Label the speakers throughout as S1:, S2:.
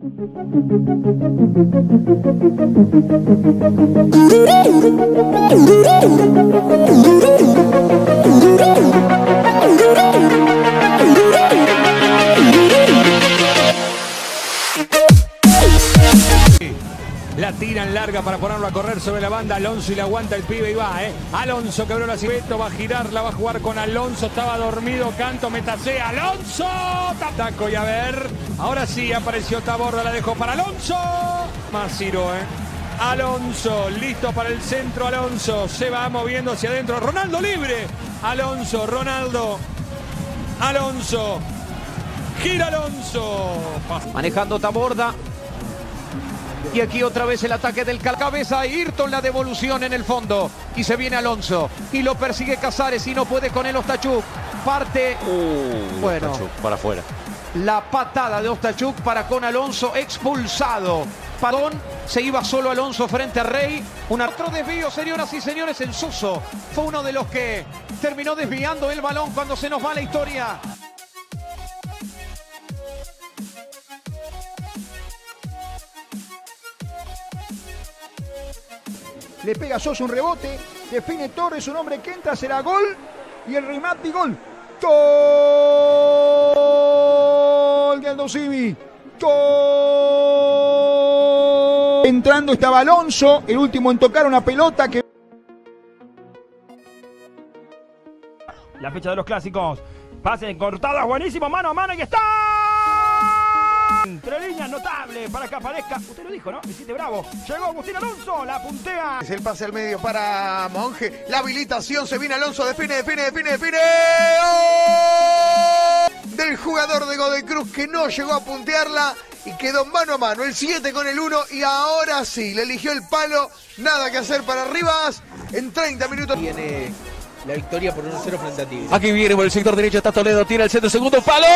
S1: La tiran larga para ponerlo a correr sobre la banda. Alonso y la aguanta el pibe y va, Alonso quebró la cibeto, va a girarla, va a jugar con Alonso. Estaba dormido, Canto, metasea. ¡Alonso! Taco y a ver. Ahora sí apareció Taborda, la dejó para Alonso. Más Ciro, Alonso, listo para el centro. Alonso se va moviendo hacia adentro. Ronaldo libre. Alonso, Ronaldo. Alonso. Gira Alonso.
S2: Manejando Taborda. Y aquí otra vez el ataque del cabeza. Ayrton, la devolución en el fondo. Y se viene Alonso. Y lo persigue Casares y no puede con él Ostachuk. Parte. Bueno.
S3: Ostachuk para afuera.
S2: La patada de Ostachuk para con Alonso expulsado. Padón, se iba solo Alonso frente a Rey. Otro desvío, señoras y señores, en Suso. Fue uno de los que terminó desviando el balón cuando se nos va la historia.
S4: Le pega Sosa un rebote, define Torres, un hombre que entra, será gol. Y el remate y gol. Gol de Aldo Civi. Gol. Entrando estaba Alonso, el último en tocar una pelota que...
S5: La fecha de los clásicos. Pase cortada, buenísimo, mano a mano y está. Entre líneas, notable para que aparezca. Usted lo dijo, ¿no? Hiciste bravo. Llegó Agustín Alonso, la puntea.
S6: Es el pase al medio para Monge. La habilitación, se viene Alonso, define. ¡Oh! Del jugador de Godoy Cruz que no llegó a puntearla y quedó mano a mano. El 7 con el 1 y ahora sí, le eligió el palo. Nada que hacer para Rivas. En 30 minutos.
S7: Tiene la victoria por 1-0 frente a Tigre.
S3: Aquí viene por el sector derecho, está Toledo, tira el centro, segundo palo.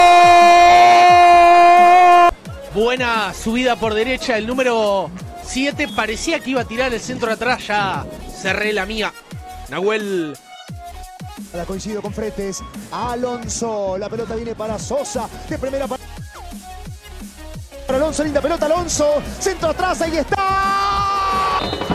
S7: Buena subida por derecha, el número 7 parecía que iba a tirar el centro de atrás, ya cerré la mía. Nahuel.
S4: La coincido con Fretes. Alonso, la pelota viene para Sosa, de primera para Alonso, linda pelota Alonso, centro atrás, ahí está.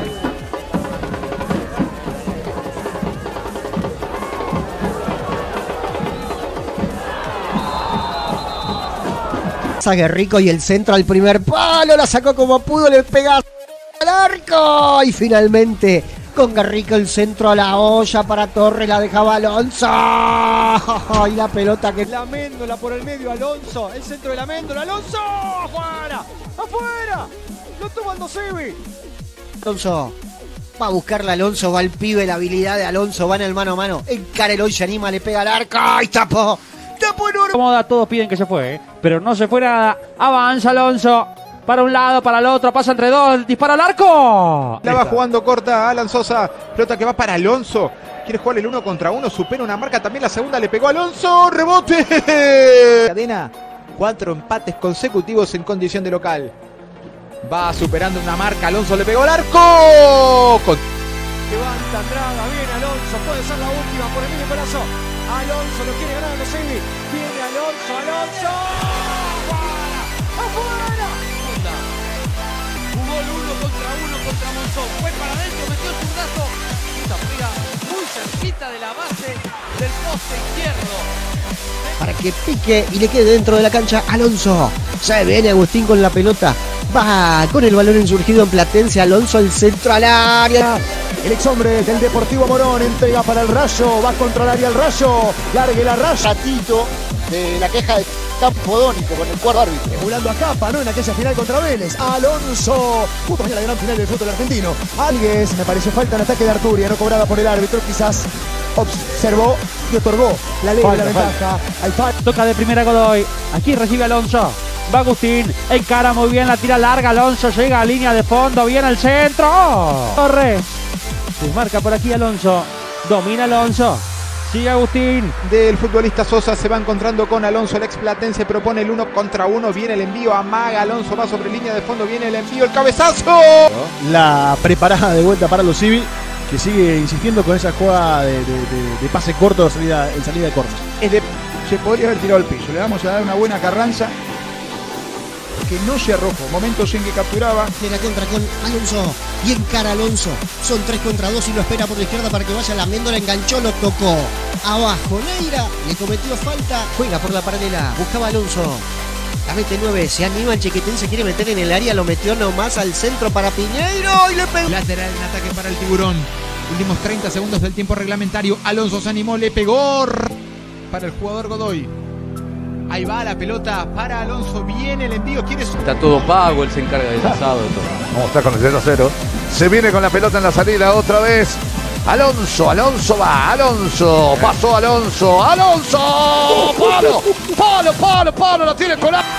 S8: Guerrico y el centro al primer palo, la sacó como pudo, le pega al arco y finalmente con Guerrico el centro a la olla para Torres, la dejaba Alonso y la pelota que...
S1: La Méndola por el medio, Alonso, el centro de la Méndola, Alonso, afuera, lo toma Aldo Civi.
S8: Alonso va a buscarla, Alonso, va el pibe, la habilidad de Alonso, va en el mano a mano, encara el hoy, se anima, le pega al arco y tapó.
S5: Cómoda, todos piden que se fue, pero no se fue nada. Avanza Alonso. Para un lado, para el otro, pasa entre dos, dispara al arco.
S9: La va jugando corta Alan Sosa, pelota que va para Alonso. Quiere jugar el 1 contra 1, supera una marca, también la segunda le pegó Alonso, rebote.
S10: Cadena, 4 empates consecutivos en condición de local. Va superando una marca, Alonso le pegó al arco.
S1: Levanta Andrada, viene Alonso, puede ser la última por el medio pedazo. Alonso lo quiere ganar a los Civi. Viene Alonso. ¡Afuera!
S7: Jugó el 1 contra Monzón. Fue para adentro, metió su brazo. Esta pega muy cerquita de la base del poste izquierdo.
S8: Para que pique y le quede dentro de la cancha Alonso. Se viene Agustín con la pelota. Va con el balón insurgido en Platense. Alonso al centro al área.
S4: El ex hombre del Deportivo Morón entrega para el Rayo, va contra el área el Rayo, largue la raya.
S11: Tito de la queja de Campodónico con el cuarto árbitro.
S4: Emulando a Capa, ¿no? En aquella final contra Vélez. Alonso, justo mañana la gran final del fútbol argentino. Algues, me pareció falta en ataque de Arturia, no cobrada por el árbitro, quizás observó y otorgó la ley de la ventaja.
S5: Toca de primera Godoy, aquí recibe Alonso. Va Agustín, encara muy bien, la tira larga Alonso, llega a línea de fondo, viene al centro. Torres. Marca por aquí Alonso, domina Alonso, sigue Agustín.
S9: Del futbolista Sosa se va encontrando con Alonso, el ex platense propone el 1 contra 1, viene el envío, amaga Alonso, va sobre línea de fondo, viene el envío, el cabezazo.
S12: La preparada de vuelta para los Civi, que sigue insistiendo con esa jugada de pase corto en salida de corto.
S4: Se podría haber tirado al piso, le vamos a dar una buena Carranza.
S9: que no sea rojo. Momentos en que capturaba.
S8: De la contra con Alonso. Y encara Alonso. Son 3 contra 2 y lo espera por la izquierda para que vaya la Méndola. Enganchó, lo tocó. Abajo Neira. Le cometió falta. Juega por la paralela. Buscaba Alonso. La 29, se anima el Chiquitín, se quiere meter en el área, lo metió nomás al centro para Piñeiro y le pegó.
S10: Lateral en ataque para el Tiburón. Últimos 30 segundos del tiempo reglamentario. Alonso se animó, le pegó para el jugador Godoy. Ahí va la pelota para Alonso. Viene el envío. ¿Quién es?
S3: Está todo pago, él se encarga del asado.
S13: Vamos a estar con el 0-0. Se viene con la pelota en la salida otra vez. Alonso va, Alonso, pasó Alonso, ¡Palo! ¡Palo! ¡Palo! ¡La tiene Colado!